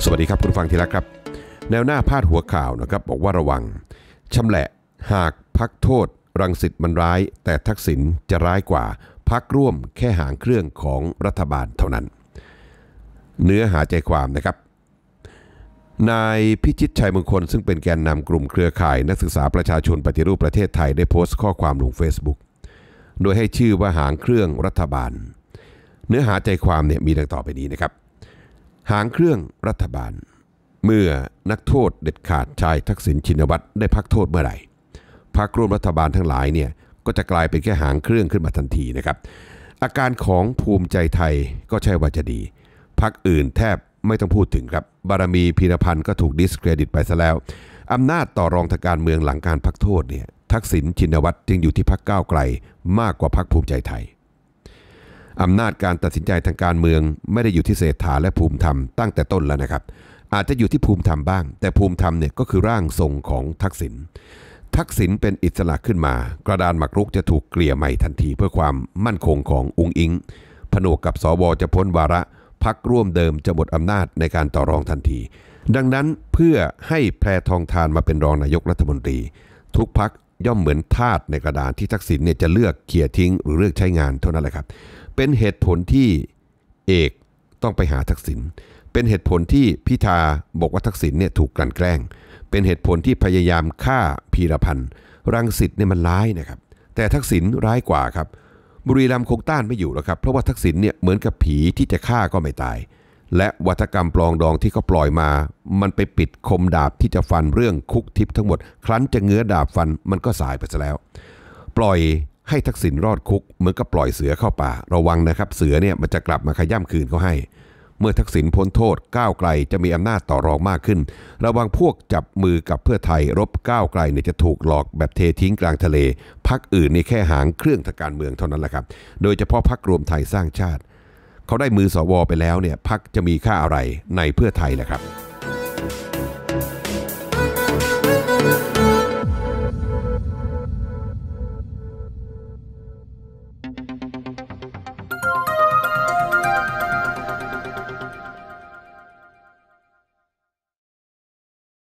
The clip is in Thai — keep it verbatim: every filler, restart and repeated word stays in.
วัสดีครับคุณฟังทีละครับแนวหน้าพาดหัวข่าวนะครับบอกว่าระวังชำแหละหากพักโทษรังสิตมันร้ายแต่ทักษิณจะร้ายกว่าพักร่วมแค่หางเครื่องของรัฐบาลเท่านั้นเนื้อหาใจความนะครับนายพิชิตชัยมงคลซึ่งเป็นแกนนำกลุ่มเครือข่ายนักศึกษาประชาชนปฏิรูปประเทศไทยได้โพสต์ข้อความลง Facebook โดยให้ชื่อว่าหางเครื่องรัฐบาลเนื้อหาใจความเนี่ยมีดังต่อไปนี้นะครับหางเครื่องรัฐบาลเมื่อนักโทษเด็ดขาดชายทักษิณชินวัตรได้พักโทษเมื่อไหร่พรรคร่วมรัฐบาลทั้งหลายเนี่ยก็จะกลายเป็นแค่หางเครื่องขึ้นมาทันทีนะครับอาการของภูมิใจไทยก็ใช่ว่าจะดีพรรคอื่นแทบไม่ต้องพูดถึงครับบารมีพีรพันธ์ก็ถูกดิสเครดิตไปซะแล้วอำนาจต่อรองทางการเมืองหลังการพักโทษเนี่ยทักษิณชินวัตรจึงอยู่ที่พรรคก้าวไกลมากกว่าพรรคภูมิใจไทยอำนาจการตัดสินใจทางการเมืองไม่ได้อยู่ที่เศรษฐาและภูมิธรรมตั้งแต่ต้นแล้วนะครับอาจจะอยู่ที่ภูมิธรรมบ้างแต่ภูมิธรรมเนี่ยก็คือร่างทรงของทักษิณทักษิณเป็นอิสระขึ้นมากระดานหมากรุกจะถูกเกลี่ยใหม่ทันทีเพื่อความมั่นคงของอุ๊งอิ๊งผนวกกับสวจะพ้นวาระพรรคร่วมเดิมจะหมดอำนาจในการต่อรองทันทีดังนั้นเพื่อให้แพทองธารมาเป็นรองนายกรัฐมนตรีทุกพรรคย่อมเหมือนทาสในกระดานที่ทักษิณเนี่ยจะเลือกเขี่ยทิ้งหรือเลือกใช้งานเท่านั้นแหละครับเป็นเหตุผลที่เอกต้องไปหาทักษิณเป็นเหตุผลที่พิธาบอกว่าทักษิณเนี่ยถูกกลั่นแกล้งเป็นเหตุผลที่พยายามฆ่าพีรพันธ์รังสิตเนี่ยมันร้ายนะครับแต่ทักษิณร้ายกว่าครับบุรีรัมย์คงต้านไม่อยู่แล้วครับเพราะว่าทักษิณเนี่ยเหมือนกับผีที่จะฆ่าก็ไม่ตายและวัฒกรรมปลองดองที่เขาปล่อยมามันไปปิดคมดาบที่จะฟันเรื่องคุกทิพย์ทั้งหมดครั้นจะเงื้อดาบฟันมันก็สายไปซะแล้วปล่อยให้ทักษิณรอดคุกเหมือนกับปล่อยเสือเข้าป่าระวังนะครับเสือเนี่ยมันจะกลับมาขย่ำคืนเขาให้เมื่อทักษิณพ้นโทษก้าวไกลจะมีอำนาจต่อรองมากขึ้นระวังพวกจับมือกับเพื่อไทยรบก้าวไกลเนี่ยจะถูกหลอกแบบเททิ้งกลางทะเลพรรคอื่นนี่แค่หางเครื่องทางการเมืองเท่านั้นแหละครับโดยเฉพาะพรรครวมไทยสร้างชาติเขาได้มือสวไปแล้วเนี่ยพรรคจะมีค่าอะไรในเพื่อไทยแหละครับ